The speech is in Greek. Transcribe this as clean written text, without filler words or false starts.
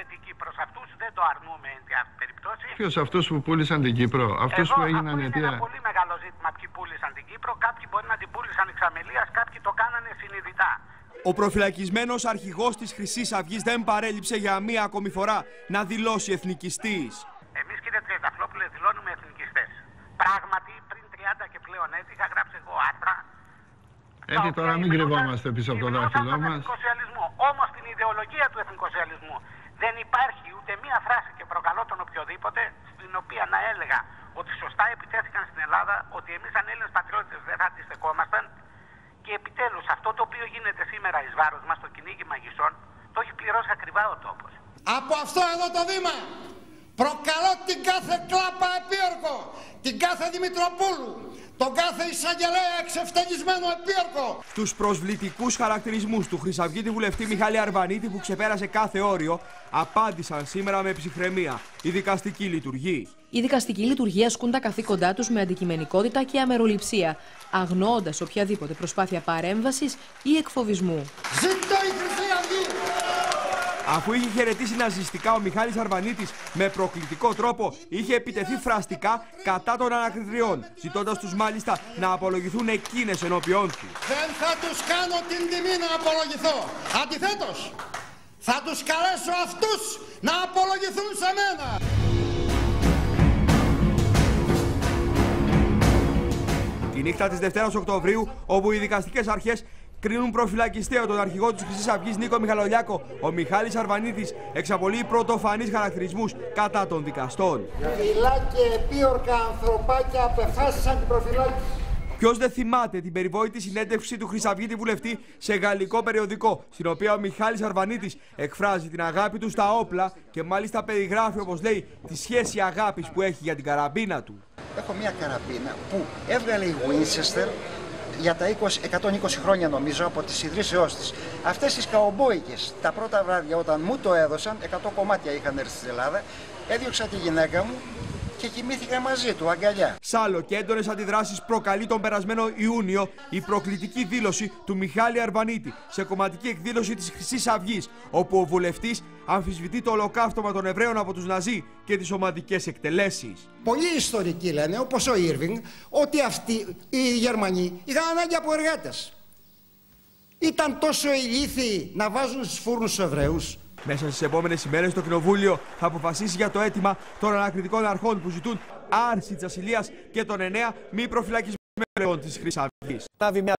την Κύπρο. Σε αυτούς δεν το αρνούμε εν τη περιπτώσει. Ποιος, αυτούς που πούλησαν την Κύπρο, αυτούς που έγιναν αιτία? Είναι ένα πολύ μεγάλο ζήτημα ποιοι πούλησαν την Κύπρο. Κάποιοι μπορεί να την πούλησαν εξαμελίας, κάποιοι το κάνανε συνειδητά. Ο προφυλακισμένος αρχηγός της Χρυσής Αυγής δεν παρέλειψε για μία ακόμη φορά να δηλώσει εθνικιστής. Εμείς, κύριε Τριανταφυλόπουλε, δηλώνουμε εθνικιστές. Πράγματι, πριν 30 και πλέον έτη είχα γράψει εγώ άρθρα. Έτσι τώρα μην κρυβόμαστε πίσω από το δάχτυλό μας. Όμως την ιδεολογία του εθνικοσιαλισμού δεν υπάρχει ούτε μία φράση, και προκαλώ τον οποιοδήποτε, στην οποία να έλεγα ότι σωστά επιτέθηκαν στην Ελλάδα, ότι εμείς αν Έλληνες πατριώτες δεν θα αντιστεκόμασταν. Και επιτέλους αυτό το οποίο γίνεται σήμερα εις βάρος μας, το κυνήγι μαγισσών, το έχει πληρώσει ακριβά ο τόπος. Από αυτό εδώ το βήμα προκαλώ την κάθε κλάπα επίορκο, την κάθε Δημητροπούλου, τον κάθε εισαγγελέα εξευτελισμένο επίορκο. Στους προσβλητικούς χαρακτηρισμούς του χρυσαυγίτη βουλευτή Μιχάλη Αρβανίτη, που ξεπέρασε κάθε όριο, απάντησαν σήμερα με ψυχραιμία οι δικαστικοί λειτουργοί. Οι δικαστικοί λειτουργοί ασκούν τα καθήκοντά τους με αντικειμενικότητα και αμεροληψία, αγνοώντας οποιαδήποτε προσπάθεια παρέμβασης ή εκφοβισμού. Ζήτω η Χρυσή Αυγή! Αφού είχε χαιρετήσει ναζιστικά, ο Μιχάλης Αρβανίτης με προκλητικό τρόπο είχε επιτεθεί φραστικά κατά των ανακριτριών, ζητώντας τους μάλιστα να απολογηθούν εκείνες ενώπιόν του. Δεν θα τους κάνω την τιμή να απολογηθώ. Αντιθέτως, θα τους καλέσω αυτούς να απολογηθούν σε μένα. Τη νύχτα της Δευτέρας Οκτωβρίου, όπου οι δικαστικές αρχές κρίνουν προφυλακιστέο τον αρχηγό της Χρυσής Αυγής Νίκο Μιχαλολιάκο, ο Μιχάλης Αρβανίτης εξαπολύει πρωτοφανείς χαρακτηρισμούς κατά των δικαστών. Φυλά και επίορκα ανθρωπάκια απεφάσισαν την προφυλάκηση. Ποιος δεν θυμάται την περιβόητη συνέντευξη του χρυσαυγίτη βουλευτή σε γαλλικό περιοδικό, στην οποία ο Μιχάλης Αρβανίτης εκφράζει την αγάπη του στα όπλα και μάλιστα περιγράφει, όπως λέει, τη σχέση αγάπης που έχει για την καραμπίνα του. Έχω μια καραμπίνα που έβγαλε η Winchester για τα 120 χρόνια νομίζω από τις ιδρύσεώς της. Αυτές τις καουμπόικες τα πρώτα βράδια όταν μου το έδωσαν, 100 κομμάτια είχαν έρθει στην Ελλάδα, έδιωξα τη γυναίκα μου και κοιμήθηκα μαζί του, αγκαλιά. Σ' άλλο και έντονες αντιδράσεις προκαλεί τον περασμένο Ιούνιο η προκλητική δήλωση του Μιχάλη Αρβανίτη σε κομματική εκδήλωση της Χρυσής Αυγής, όπου ο βουλευτής αμφισβητεί το ολοκαύτωμα των Εβραίων από τους Ναζί και τις σωματικές εκτελέσεις. Πολλοί ιστορικοί λένε, όπως ο Ήρβινγκ, ότι αυτοί οι Γερμανοί είχαν ανάγκη από εργάτες. Ήταν τόσο ηλίθιοι να βάζουν στους φούρνους τους Εβραίους. Μέσα στις επόμενες ημέρες το Κοινοβούλιο θα αποφασίσει για το αίτημα των ανακριτικών αρχών που ζητούν άρση της ασυλίας και των 9 μη προφυλακισμένων της Χρυσής Αυγής.